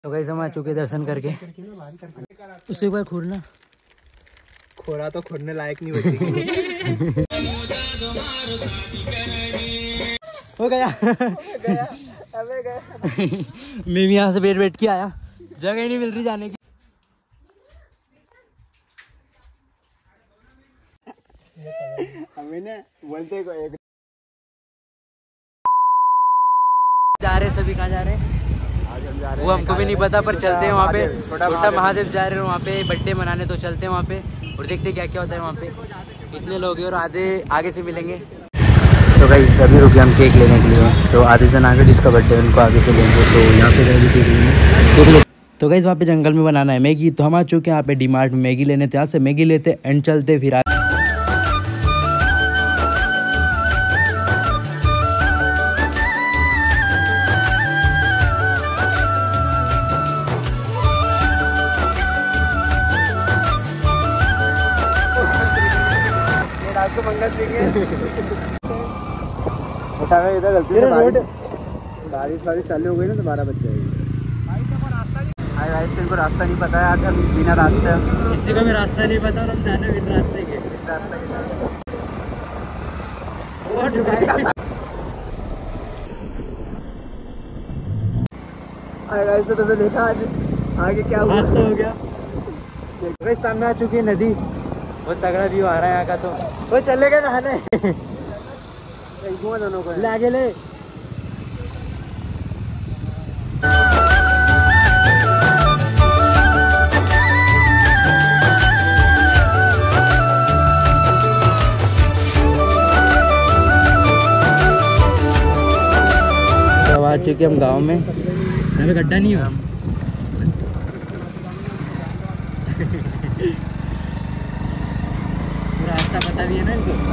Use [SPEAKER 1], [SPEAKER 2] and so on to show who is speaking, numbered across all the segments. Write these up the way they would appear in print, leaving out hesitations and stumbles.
[SPEAKER 1] तो गाइस हम आ चुके दर्शन करके। उससे एक बार खोलना,
[SPEAKER 2] खोरा तो खोलने लायक नहीं बची।
[SPEAKER 1] हो गया।
[SPEAKER 2] अबे गया।
[SPEAKER 1] मैं भी यहाँ से बैठ के आया, जगह ही नहीं मिल रही जाने की।
[SPEAKER 2] हमें ना बोलते को एक
[SPEAKER 1] जा रहे सभी, कहाँ जा रहे हैं
[SPEAKER 2] आज हम जा रहे हैं,
[SPEAKER 1] वो हमको भी नहीं पता, पर चलते हैं वहाँ पे। छोटा महादेव जा रहे हैं वहाँ पे बर्थडे मनाने, तो चलते हैं वहाँ पे और देखते हैं क्या क्या होता है वहाँ पे। इतने लोग हैं और आगे से मिलेंगे। तो भाई सभी रुके हम केक लेने के लिए, तो आधे जन आगे जिसका बर्थडे है उनको आगे से लेंगे। तो यहाँ पे रहेगी केक। तो गाइस वहाँ पे जंगल में बनाना है मैगी, तो हम आ चुके हैं यहाँ पे डीमार्ट में मैगी लेने। तो यहाँ से मैगी लेते एंड चलते फिर
[SPEAKER 2] आपको मंगल सिंह उठा गए इधर गलती से। बारिश चालू हो गई ना तो 12 बज जाएगी। भाई इनको रास्ता नहीं पता है, आज हम बिना रास्ते,
[SPEAKER 1] किसी को भी रास्ता नहीं पता और हम जाने बिना रास्ते के।
[SPEAKER 2] ऐसे तुमने देखा आज आगे क्या हुआ?
[SPEAKER 1] हादसा हो गया। भाई सामने आ चुकी है नदी, बहुत तगड़ा व्यू आ रहा है यहाँ का। तो वो चले गए नहाने।
[SPEAKER 2] दोनों को
[SPEAKER 1] ले आगे ले। तो आ चुके हम गांव में, यहाँ पे गड्ढा नहीं हुआ। रास्ता पता भी है ना इनको।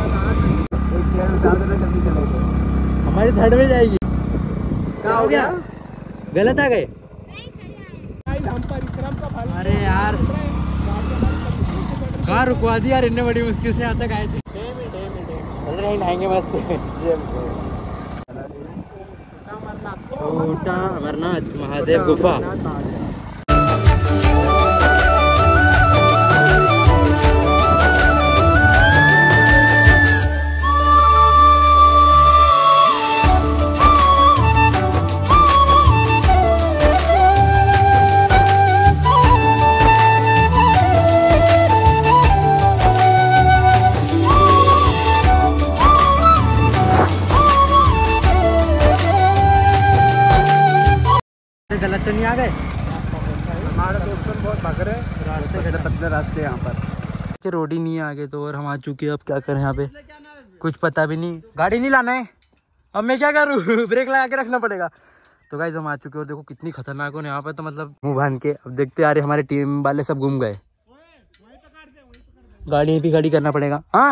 [SPEAKER 2] जल्दी चलेंगे,
[SPEAKER 1] हमारी थर्ड में जाएगी।
[SPEAKER 2] क्या हो गया?
[SPEAKER 1] गलत आ गए। अरे यार कार रुकवा दी यार इतने बड़ी मुश्किल से यहाँ तक आए थे। चल रहे नहाएंगे मस्त। छोटा अमरनाथ महादेव गुफा। गलत तो नहीं आ गए?
[SPEAKER 2] हमारे दोस्तों बहुत भाग रहे हैं, रास्ते पतले रास्ते यहाँ पर।
[SPEAKER 1] रोड ही नहीं है आगे तो, और हम आ चुके हैं। अब क्या करें यहाँ पे कुछ पता भी नहीं। गाड़ी नहीं लाना है, अब मैं क्या करूँ? ब्रेक लगा के रखना पड़ेगा। तो गाइस हम आ चुके हैं और देखो कितनी खतरनाक हो यहाँ पे। तो मतलब मुँह बांध के अब देखते आ रहे, हमारे टीम वाले सब घूम गए। गाड़ी भी खड़ी करना पड़ेगा। हाँ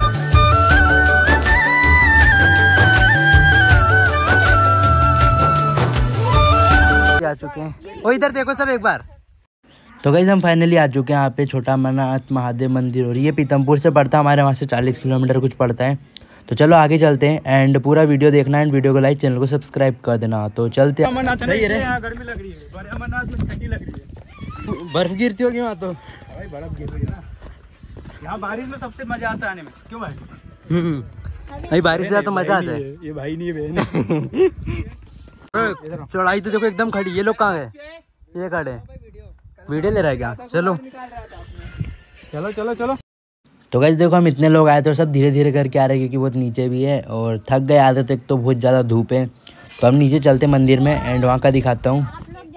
[SPEAKER 1] आ चुके हैं। वो इधर देखो सब एक बार। तो गाइस हम फाइनली आ चुके हैं यहाँ पे छोटा अमरनाथ महादेव मंदिर, और ये पीतमपुर से पड़ता है, हमारे वहाँ से 40 किलोमीटर कुछ पड़ता है। तो चलो आगे चलते हैं एंड पूरा वीडियो देखना एंड वीडियो को लाइक, चैनल को सब्सक्राइब कर देना। तो चलते हैं।
[SPEAKER 2] सही है, यहाँ गर्मी लग रही है, अमरनाथ में ठंडी लग रही है।
[SPEAKER 1] बर्फ गिरती होगी वहाँ तो।
[SPEAKER 2] भाई बर्फ गिर रही है ना, यहाँ बारिश में सबसे मजा आता है आने में। क्यों भाई?
[SPEAKER 1] भाई बारिश में तो मजा आता है।
[SPEAKER 2] ये भाई नहीं है बहन।
[SPEAKER 1] चढ़ाई तो देखो एकदम खड़ी। ये लोग कहाँ गए? ये खड़े वीडियो ले रहा है क्या? चलो
[SPEAKER 2] चलो चलो चलो।
[SPEAKER 1] तो गाइस देखो हम इतने लोग आए थे और सब धीरे धीरे करके आ रहे हैं, क्योंकि बहुत नीचे भी है और थक गए आधे। तो एक तो बहुत ज़्यादा धूप है, तो हम नीचे चलते मंदिर में एंड वहाँ का दिखाता हूँ।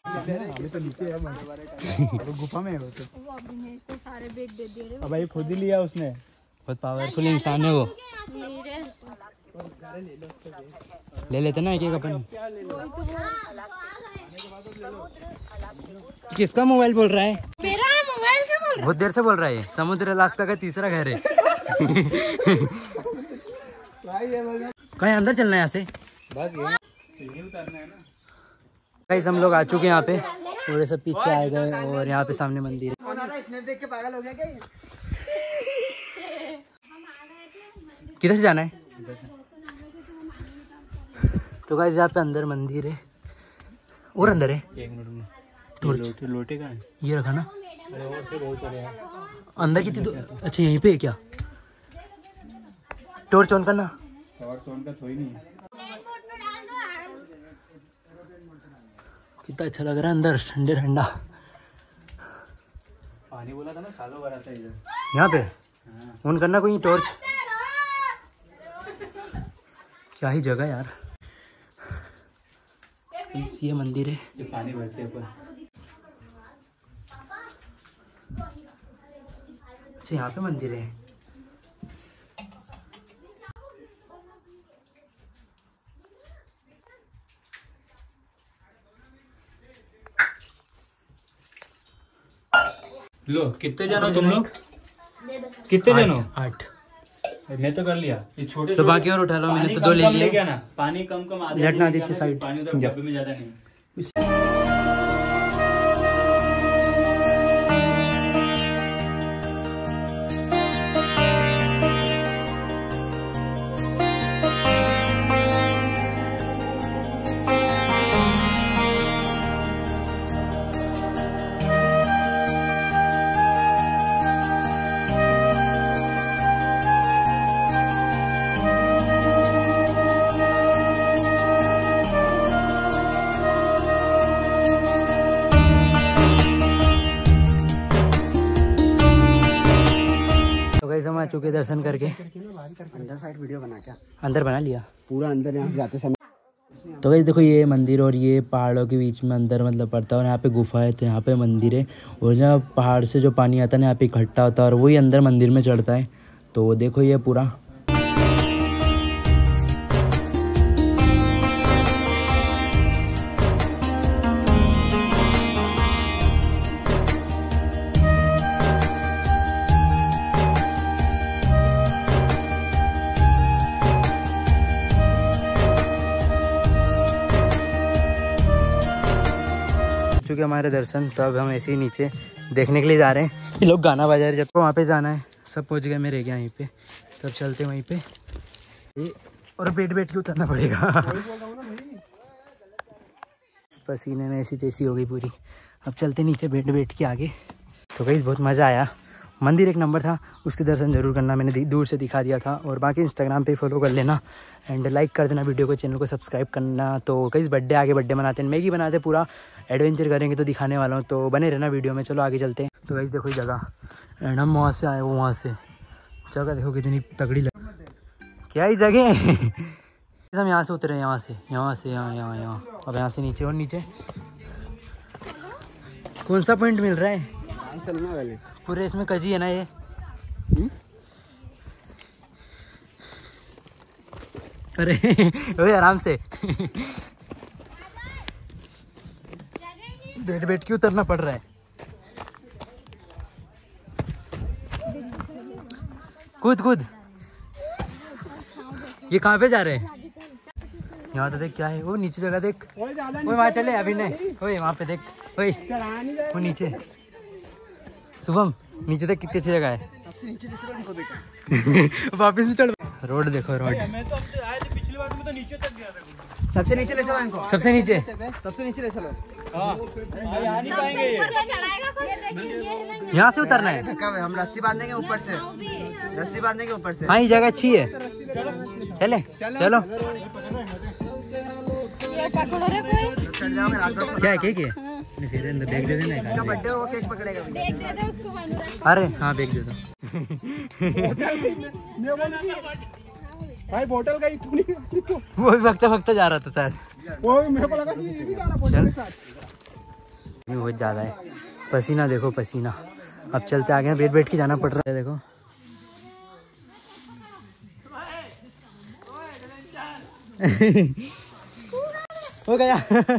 [SPEAKER 2] गुफा में भाई खुद ही लिया उसने,
[SPEAKER 1] बहुत पावरफुल इंसान है वो। ले लेते ना एक एक अपन। किसका मोबाइल बोल रहा है?
[SPEAKER 3] मेरा मोबाइल क्यों बोल रहा है?
[SPEAKER 1] बहुत देर से बोल रहा है। समुद्र अलास्का का तीसरा घर है। कहीं अंदर चलना है यहाँ से? बस यही उतरना है ना। गाइस हम लोग आ चुके हैं यहाँ पे, पूरे सब पीछे आ गए और यहाँ पे सामने मंदिर है।
[SPEAKER 2] स्नैप देख के पागल हो गया क्या?
[SPEAKER 1] किधर से जाना है? तो गाइस यहाँ पे अंदर मंदिर है और अंदर है।
[SPEAKER 2] लोटे का है
[SPEAKER 1] ये रखा ना।
[SPEAKER 2] अरे और तो बहुत सारे हैं
[SPEAKER 1] अंदर कितनी अच्छा यहीं पे है क्या? टॉर्च ऑन करना।
[SPEAKER 2] टॉर्च ऑन का थोड़ी नहीं है।
[SPEAKER 1] कितना अच्छा लग रहा है अंदर, ठंडे ठंडा।
[SPEAKER 2] पानी बोला था ना सालों भर आता है इधर।
[SPEAKER 1] यहाँ पे ऑन करना कोई टॉर्च। क्या ही जगह यार। ये मंदिर है।
[SPEAKER 2] ये पानी भरते ऊपर।
[SPEAKER 1] अच्छा यहाँ पे मंदिर है।
[SPEAKER 2] लो कितने जन हो तुम लोग? कितने जन हो?
[SPEAKER 1] 8।
[SPEAKER 2] मैं तो कर लिया। ये छोटे
[SPEAKER 1] तो बाकी और उठा लो, मैंने तो 2 ले लिए।
[SPEAKER 2] क्या ना पानी कम कम आधे
[SPEAKER 1] लेटना आदित्य साइड।
[SPEAKER 2] पानी उधर डब्बे में ज्यादा नहीं।
[SPEAKER 1] हम आ चुके दर्शन करके।
[SPEAKER 4] अंदर साइड वीडियो बना क्या?
[SPEAKER 1] अंदर बना लिया
[SPEAKER 4] पूरा अंदर यहाँ से जाते समय।
[SPEAKER 1] तो गाइस देखो ये मंदिर और ये पहाड़ों के बीच में अंदर मतलब पड़ता है और यहाँ पे गुफा है। तो यहाँ पे मंदिर है और जहाँ पहाड़ से जो पानी आता है ना यहाँ पे इकट्ठा होता है और वही अंदर मंदिर में चढ़ता है। तो देखो ये पूरा चुके हमारे दर्शन। तो अब हम ऐसे ही नीचे देखने के लिए जा रहे हैं। ये लोग गाना बजा रहे, जब तो वहाँ पे जाना है। सब पहुँच गए, मैं रह गया यहीं पे। तब चलते वहीं पे और बैठ के उतरना पड़ेगा। पसीने में ऐसी तैसी हो गई पूरी। अब चलते नीचे बैठ के आगे। तो गाइस बहुत मज़ा आया। मंदिर एक नंबर था, उसके दर्शन जरूर करना। मैंने दूर से दिखा दिया था। और बाकी इंस्टाग्राम पे फॉलो कर लेना एंड लाइक कर देना वीडियो को, चैनल को सब्सक्राइब करना। तो कई बर्थडे आगे बर्थडे मनाते हैं, मैगी बनाते पूरा एडवेंचर करेंगे तो दिखाने वाला हूँ। तो बने रहना वीडियो में। चलो आगे चलते हैं। तो गाइस देखो जगह एंड हम वहाँ से आए, वो वहाँ से जगह देखो कितनी तगड़ी लग। क्या ही जगह है। हम यहाँ से उतरे, यहाँ से यहाँ। अब यहाँ से नीचे और नीचे। कौन सा पॉइंट मिल रहा है? पूरे इसमें कजी है ना ये। अरे ओए आराम से। बैठ के उतरना पड़ रहा है। कूद। ये कहाँ पे जा रहे हैं? यहाँ तो देख क्या है, वो नीचे जगह देख। वो वहाँ चले अभी नहीं। ओए वहाँ पे देख, ओए वो नीचे। शुभम नीचे तक कितनी अच्छी जगह है।
[SPEAKER 4] सबसे नीचे इनको बेटा।
[SPEAKER 1] वापस भी चढ़। रोड देखो रोड।
[SPEAKER 2] मैं तो अब आए थे पिछली बार में तो नीचे तक गया था।
[SPEAKER 4] सबसे नीचे ले चलो इनको।
[SPEAKER 1] सबसे नीचे
[SPEAKER 4] ले चलो।
[SPEAKER 2] हाँ यहाँ नहीं पाएंगे ये।
[SPEAKER 1] यहाँ से उतरना है।
[SPEAKER 4] हम रस्सी बांधेंगे ऊपर से।
[SPEAKER 1] हाँ ये जगह अच्छी है। चले चलो। क्या है केक है? तेरे अंदर बैग दे देना।
[SPEAKER 4] बर्थडे हो केक पकड़ेगा।
[SPEAKER 1] अरे हाँ बैग दे दो।
[SPEAKER 4] भाई बोतल का
[SPEAKER 1] वो भी भगता जा रहा था शायद।
[SPEAKER 4] वो मेरे को लगा कि ये भी जाना बोतल के साथ।
[SPEAKER 1] बहुत ज़्यादा है, पसीना देखो पसीना। अब चलते आगे, बैठ के जाना पड़ रहा है। देखो हो गया।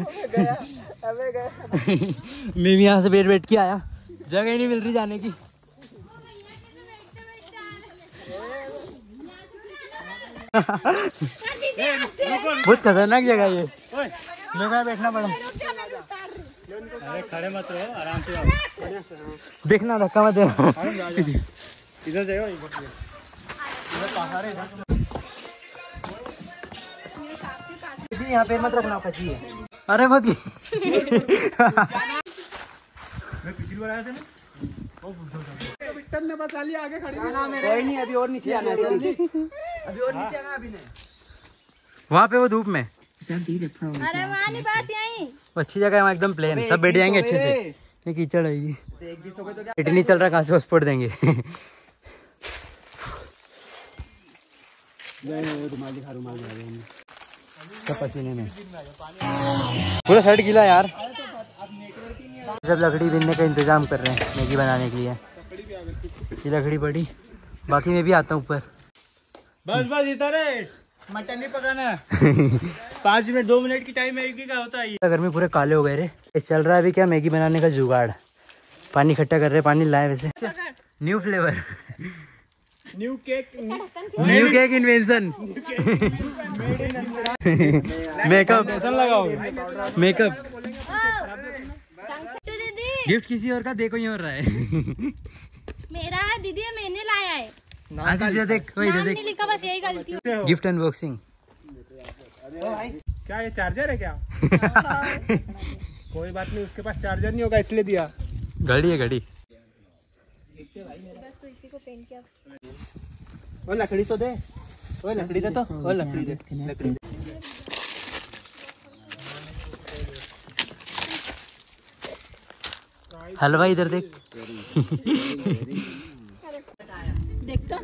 [SPEAKER 1] मैं भी यहाँ से बैठ के आया, जगह ही नहीं मिल रही जाने की। बहुत खतरनाक जगह ये। मैं कहाँ बैठना पड़ा।
[SPEAKER 2] अरे खड़े मत रहो, आराम से आओ।
[SPEAKER 1] देखना धक्का मत देना।
[SPEAKER 2] इधर जाओ।
[SPEAKER 1] यहाँ पे मत रखना, फंसी है। अरे मत
[SPEAKER 2] बनाया था
[SPEAKER 4] तो विक्टर ने बचा लिया आगे खड़ी कोई नहीं अभी और नीचे आना है अभी और नीचे आना अभी नहीं
[SPEAKER 1] वहाँ पे वो धूप में
[SPEAKER 3] अरे वहाँ नहीं बात यहीं।
[SPEAKER 1] अच्छी जगह है वहाँ एकदम प्लेन सब बैठ जाएंगे अच्छे से। ये कीचड़ आएगी इतनी चल रहा कहाँ से हॉस्पिटल देंगे। सब पसीने में पूरा शर्ट गीला यार। जब लकड़ी बीनने का इंतजाम कर रहे हैं मैगी बनाने के लिए। ये लकड़ी पड़ी बाकी मैं भी आता हूँ ऊपर।
[SPEAKER 2] बस बस इधर है मटन नहीं पकाना 5 मिनट 2 मिनट की टाइम मैगी का होता है।
[SPEAKER 1] घर में पूरे काले हो गए रे। ये चल रहा है अभी क्या मैगी बनाने का जुगाड़। पानी इकट्ठा कर रहे हैं पानी लाए वैसे new flavour
[SPEAKER 2] new cake
[SPEAKER 1] invention makeup
[SPEAKER 2] लगाओ
[SPEAKER 1] मेकअप
[SPEAKER 3] दीदी
[SPEAKER 1] गिफ्ट किसी और का देखो ही हो रहा है।
[SPEAKER 3] मेरा है दीदी मैंने लाया है।
[SPEAKER 1] दीदी देख वही
[SPEAKER 3] नाम
[SPEAKER 1] देख
[SPEAKER 3] नहीं लिखा बस यही गलती है।
[SPEAKER 1] Gift unboxing.
[SPEAKER 2] क्या ये चार्जर है क्या? कोई बात नहीं उसके पास चार्जर नहीं होगा इसलिए दिया।
[SPEAKER 1] घड़ी है घड़ी।
[SPEAKER 3] बस तो इसी को पेंट किया।
[SPEAKER 4] वो लकड़ी तो दे वो लकड़ी दे तो वो लकड़ी दे लकड़ी दे।
[SPEAKER 1] हलवा इधर देख
[SPEAKER 3] देख तो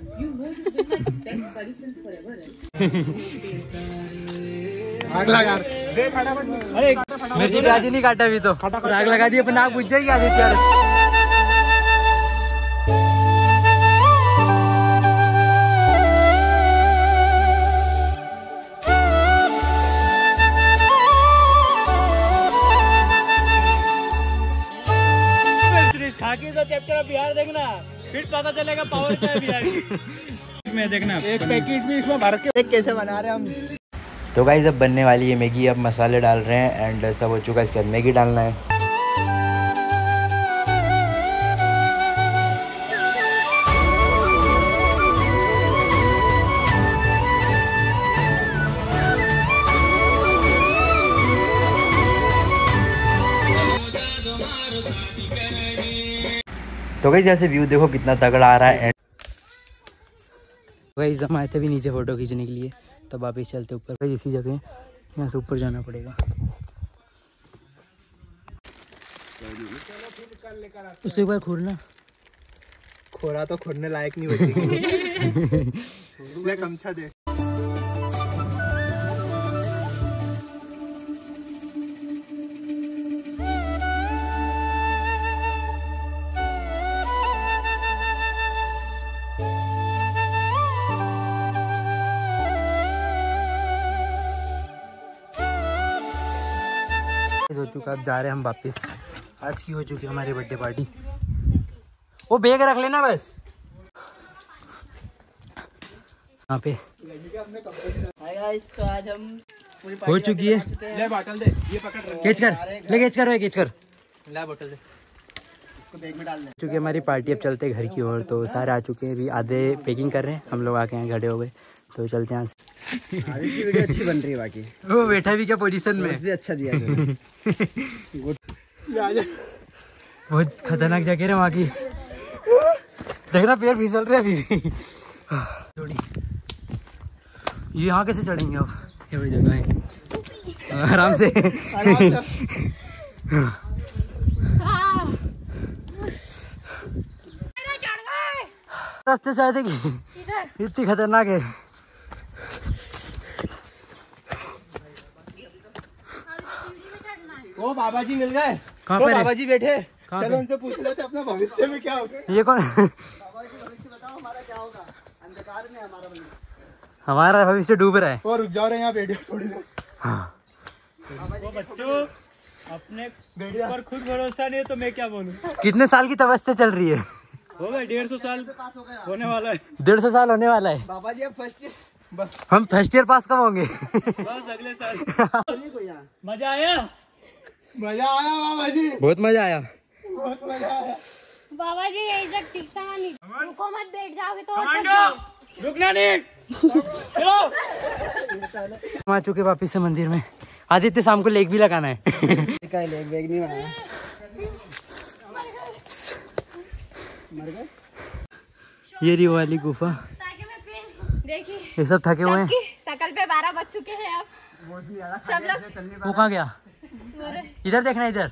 [SPEAKER 2] आग लगा यार दे फटाफट। अरे
[SPEAKER 1] मिर्ची प्याज ही नहीं काटा अभी तो आग लगा दी अपन आग बुझ जाएगी आदित्य।
[SPEAKER 2] खाकी तो चैप्टर बिहार देखना फिर पता चलेगा पावर क्या है बिहार में। देखना एक पैकेट भी इसमें भर के
[SPEAKER 4] कैसे बना रहे हम।
[SPEAKER 1] तो गाइस अब बनने वाली है मैगी। अब मसाले डाल रहे हैं एंड सब हो चुका है। इसके बाद मैगी डालना है। तो गाइस जैसे व्यू देखो कितना तगड़ा आ रहा है। गाइस हम आए थे भी नीचे फोटो खींचने के लिए तब वापस चलते ऊपर। गाइस इसी जगह यहाँ से ऊपर जाना पड़ेगा। उससे एक बार खोलना
[SPEAKER 4] खोरा तो खोदने लायक नहीं बची। कमछा दे।
[SPEAKER 1] हो चुका अब जा रहे हैं हम वापस। आज की हो चुकी है हमारी बर्थडे पार्टी। वो बैग रख लेना बस यहाँ पे।
[SPEAKER 4] तो आज हम पूरी
[SPEAKER 1] हो चुकी है।
[SPEAKER 2] ले बोतल दे ये पकड़
[SPEAKER 1] केच कर ले केच कर केच कर
[SPEAKER 4] ला बोतल दे इसको बैग में डाल दे।
[SPEAKER 1] चुकी हमारी पार्टी। अब चलते घर की ओर। तो सारे आ चुके हैं अभी आधे पैकिंग कर रहे हैं। हम लोग आके यहाँ खड़े हो गए तो चलते हैं यहाँ से।
[SPEAKER 4] आगे की वीडियो अच्छी बन रही है बाकी।
[SPEAKER 1] वो बैठा भी क्या पोजीशन में
[SPEAKER 4] भी अच्छा दिया
[SPEAKER 1] बहुत खतरनाक जगह है वहाँ की। देखना पैर फिसल रहे अभी। थोड़ी ये यहाँ कैसे चढ़ेंगे अब? ये बड़ी जगह है आराम से। रास्ते से आए थे कि इतनी खतरनाक है।
[SPEAKER 4] वो बाबा जी मिल गए।
[SPEAKER 1] कहाँ
[SPEAKER 4] वो
[SPEAKER 1] पे?
[SPEAKER 4] बाबा जी बैठे।
[SPEAKER 1] कहाँ
[SPEAKER 4] चलो
[SPEAKER 1] पे?
[SPEAKER 4] उनसे पूछ लेते अपना भविष्य में क्या होगा।
[SPEAKER 1] ये कौन?
[SPEAKER 4] बाबा जी भविष्य बताओ हमारा क्या होगा। अंधकार में हमारा भविष्य।
[SPEAKER 1] हमारा भविष्य डूब रहा है।
[SPEAKER 4] और रुक जाओ रे यहाँ बैठे थोड़ी देर।
[SPEAKER 1] हाँ।
[SPEAKER 2] वो बच्चों अपने ऊपर खुद भरोसा नहीं है तो मैं क्या बोलूं।
[SPEAKER 1] कितने साल की तपस्या चल रही है?
[SPEAKER 2] हो गए 150 साल होने वाला है।
[SPEAKER 1] 150 साल होने वाला है।
[SPEAKER 4] बाबा जी अब फर्स्ट
[SPEAKER 1] हम फर्स्ट ईयर पास कब होंगे?
[SPEAKER 2] बस अगले साल। मजा आया
[SPEAKER 4] बाबा जी।
[SPEAKER 1] बहुत मजा आया।
[SPEAKER 4] बहुत मजा आया।
[SPEAKER 3] बाबा जी यही तक ठीक था नहीं। रुको मत बैठ जाओगे तो
[SPEAKER 2] कमांडो रुकना नहीं। चलो
[SPEAKER 1] हम आ चुके वापिस से मंदिर में। आदित्य शाम को लेक भी लगाना है।
[SPEAKER 4] बैग नहीं बनाया।
[SPEAKER 1] ये रही वाली गुफा।
[SPEAKER 3] देखिए
[SPEAKER 1] ये सब थके हुए हैं।
[SPEAKER 3] शकल पे 12 बज चुके हैं अब सब लोग।
[SPEAKER 1] वो कहाँ गया? इधर देखना, इधर।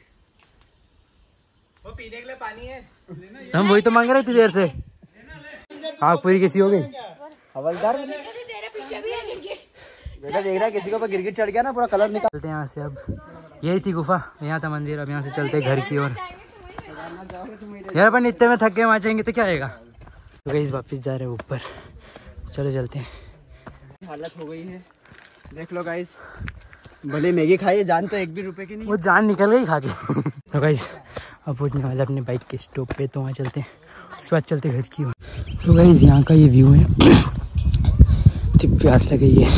[SPEAKER 4] वो पीने के लिए पानी है।
[SPEAKER 1] हम वही तो मांग रहे थे देर से। आग पूरी कैसी हो गई?
[SPEAKER 4] हवलदार
[SPEAKER 3] तेरे पीछे भी है गिरगिट।
[SPEAKER 4] बेटा देख रहा है किसी को गिरगिट चढ़ गया ना, पूरा कलर निकाल।
[SPEAKER 1] चलते हैं यहाँ से। अब यही थी गुफा, यहाँ था मंदिर। अब यहाँ से चलते घर की ओर। यार अपन इतने में थक गए, वहाँ जाएंगे तो क्या रहेगा। तो गाइस वापस जा रहे हैं ऊपर। चलो चलते हैं।
[SPEAKER 4] हालत हो गई है देख लो गाइस। भले मैगी खाई, जान तो 1 भी रुपए की नहीं।
[SPEAKER 1] वो जान निकल गई खा के। तो गाइस अब पहुँचने वाले अपने बाइक के स्टॉप पे, तो वहाँ चलते हैं। उसके बाद चलते घर की ओर। तो गाइस यहाँ का ये व्यू है। प्यास लगी है।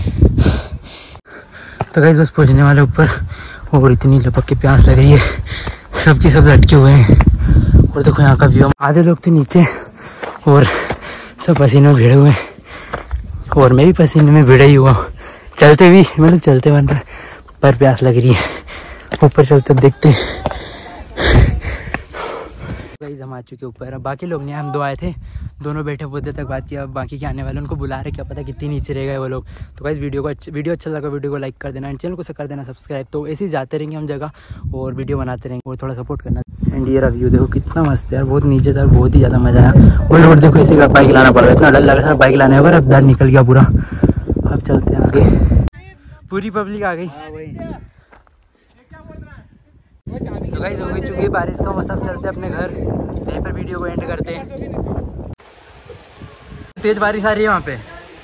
[SPEAKER 1] तो गाइस बस पहुँचने वाले ऊपर, और इतनी लपक के प्यास लग रही है। सबकी सब लटके हुए हैं। और देखो यहाँ का व्यू। आधे लोग तो नीचे और सब पसीने में भिड़े हुए हैं, और मैं भी पसीने में भिड़ा ही हुआ। चलते भी मतलब चलते बन रहा है, पर प्यास लग रही है। ऊपर चलते देखते हैं। गाइस हम आ चुके ऊपर। अब बाकी लोग नहीं, हम 2 आए थे, दोनों बैठे बहुत देर तक बात किया। अब बाकी के आने वाले उनको बुला रहे, क्या पता कितनी नीचे रह गए वो लोग। तो गाइस वीडियो अच्छा लगा, वीडियो को लाइक कर देना, एंड चैनल को कर देना सब्सक्राइब। तो ऐसे ही जाते रहेंगे हम जगह, और वीडियो बनाते रहेंगे, और थोड़ा सपोर्ट करना। एंड ये व्यू देखो कितना मस्त है यार, बहुत नीचे था, बहुत ही ज़्यादा मजा आया। और रोड देखो, इसी का बाइक लाना पड़ रहा है, इतना डर लग रहा था बाइक लाने पर। अब डर निकल गया पूरा। अब चलते हैं आगे। पूरी पब्लिक आ गई। तो गाइस हो गई चुकी है बारिश का मौसम। चलते अपने घर, यहीं पर वीडियो को एंड करते हैं। तेज बारिश आ रही है वहाँ पे।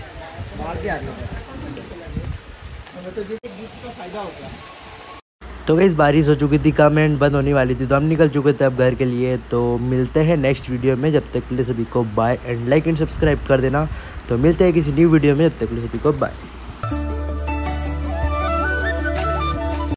[SPEAKER 5] तो गाइस बारिश हो चुकी थी, कमेंट बंद होने वाली थी, तो हम निकल चुके थे अब घर के लिए। तो मिलते हैं नेक्स्ट वीडियो में, जब तक के लिए सभी को bye, and like and subscribe कर देना। तो मिलते हैं किसी न्यू वीडियो में, जब तक के लिए सभी को बाय।